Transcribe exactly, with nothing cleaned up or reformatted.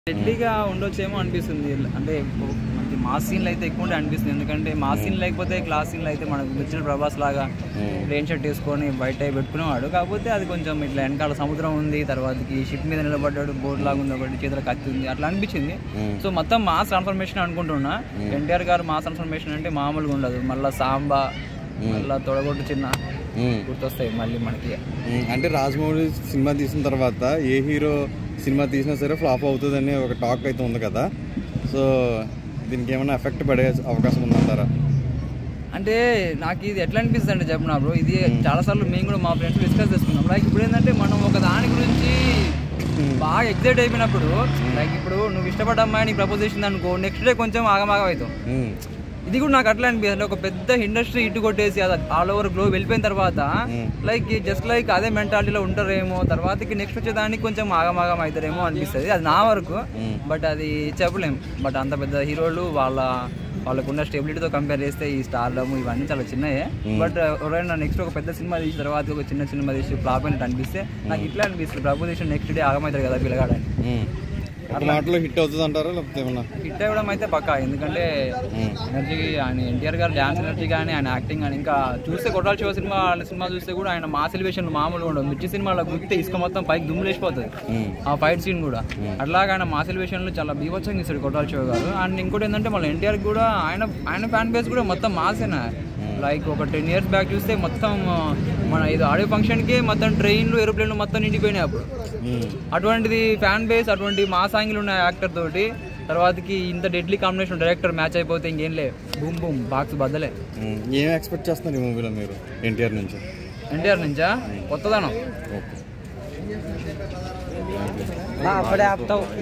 డెడ్లీగా ఉండొచ్చేమో అనిపిస్తుంది. అంటే మనకి మాస్ సీన్లు అయితే ఎక్కువ ఉంటే అనిపిస్తుంది. ఎందుకంటే మాస్ సీన్ లేకపోతే క్లాస్ సీన్లు అయితే మనకు వచ్చిన ప్రభాస్ లాగా ప్లేన్ షర్ట్ వేసుకొని బయట పెట్టుకునేవాడు. కాకపోతే అది కొంచెం ఇట్లా వెనకాల సముద్రం ఉంది, తర్వాతకి షిప్ మీద నిలబడ్డాడు, బోర్డు లాగా ఉంది, ఒకటి చేతుల కత్తి ఉంది, అట్లా అనిపించింది. సో మొత్తం మాస్ ట్రాన్స్ఫర్మేషన్ అనుకుంటున్నా. ఎన్టీఆర్ గారు మాస్ ట్రాన్స్ఫర్మేషన్ అంటే మామూలుగా ఉండదు. మళ్ళీ సాంబా, మళ్ళీ తొడగొట్టు చిన్న గుర్తొస్తాయి మళ్ళీ మనకి. అంటే రాజమౌళి సినిమా తీసిన తర్వాత ఏ హీరో సినిమా తీసినా సరే ఫ్లాప్ అవుతుందని ఒక టాక్ అయితే ఉంది కదా. సో దీనికి ఏమైనా ఎఫెక్ట్ పడే అవకాశం ఉందంటారా? అంటే నాకు ఇది ఎట్లా అనిపిస్తుంది అంటే చెప్పిన బ్రో, ఇది చాలాసార్లు మేము కూడా మా ఫ్రెండ్స్ డిస్కస్ చేసుకున్నాం. లైక్ ఇప్పుడు ఏంటంటే మనం ఒక దాని గురించి బాగా ఎక్సైట్ అయిపోయినప్పుడు, లైక్ ఇప్పుడు నువ్వు ఇష్టపడ్డ అమ్మాయి నీకు ప్రపోజ్ చేసింది అనుకో, నెక్స్ట్ డే కొంచెం ఆగమాగం అవుతావు. ఇది కూడా నాకు అట్లా అనిపిస్తుంది. ఒక పెద్ద ఇండస్ట్రీ ఇటు కొట్టేసి అది ఆల్ ఓవర్ గ్లోబ్ వెళ్ళిపోయిన తర్వాత లైక్ జస్ట్ లైక్ అదే మెంటాలిటీలో ఉంటారేమో, తర్వాతకి నెక్స్ట్ వచ్చేదానికి కొంచెం ఆగమాగం అవుతారేమో అనిపిస్తుంది. అది నా వరకు, బట్ అది చెప్పలేం. బట్ అంత పెద్ద హీరోలు వాళ్ళ వాళ్ళకున్న స్టెబిలిటీతో కంపేర్ చేస్తే ఈ స్టార్డమ్ ఇవన్నీ చాలా చిన్నయే. బట్ ఎవరైనా నెక్స్ట్ ఒక పెద్ద సినిమా తీసిన తర్వాత ఒక చిన్న సినిమా తీసి ఫ్లాప్ అయినట్టు అనిపిస్తే నాకు ఇట్లా అనిపిస్తుంది, ప్రపోజిషన్ నెక్స్ట్ డే ఆగమవుతారు కదా పిల్లగాడని. మాటలో హిట్ అవుతుంది అంటారా లేకపోతే ఏమన్నా? హిట్ అవ్వడం అయితే పక్కా. ఎందుకంటే ఎనర్జీ, ఆయన ఎన్టీఆర్ గారు డ్యాన్స్ ఎనర్జీ కానీ ఆయన యాక్టింగ్ కానీ, ఇంకా చూస్తే కొట్టాల శివ సినిమా సినిమా చూస్తే కూడా ఆయన మాస్ ఎలివేషన్ మామూలుగా ఉండదు. మిర్చి సినిమాలో గుర్తే ఇసుక మొత్తం పైకి దుమ్ములేసిపోతుంది ఆ ఫైట్ సీన్ కూడా. అట్లాగా ఆయన మాస్ ఎలివేషన్లో చాలా బీభత్సంగా ఇస్తాడు కొట్టాల శివ గారు. అండ్ ఇంకోటి ఏంటంటే మళ్ళీ ఎన్టీఆర్ కూడా ఆయన ఆయన ఫ్యాన్ బేస్ కూడా మొత్తం మాసేనా. లైక్ ఒక టెన్ ఇయర్స్ బ్యాక్ చూస్తే మొత్తం మన ఇది ఆడియో ఫంక్షన్కి మొత్తం ట్రైన్లు ఏరోప్లేన్లు మొత్తం నిండిపోయినాయి అప్పుడు. అటువంటిది ఫ్యాన్ బేస్, అటువంటి మా సాంగ్లు ఉన్న యాక్టర్ తోటి తర్వాతకి ఇంత డెడ్లీ కాంబినేషన్ డైరెక్టర్ మ్యాచ్ అయిపోతే ఇంకేం లే, బూమ్ బూమ్ బాక్స్ బద్దలే. ఏం ఎక్స్పెక్ట్ చేస్తున్నారు ఈ మూవీలో మీరు ఎన్టీఆర్ నుంచి? ఎన్టీఆర్ నుంచా కొత్తదనం. అప్పుడే ఆపుతావు.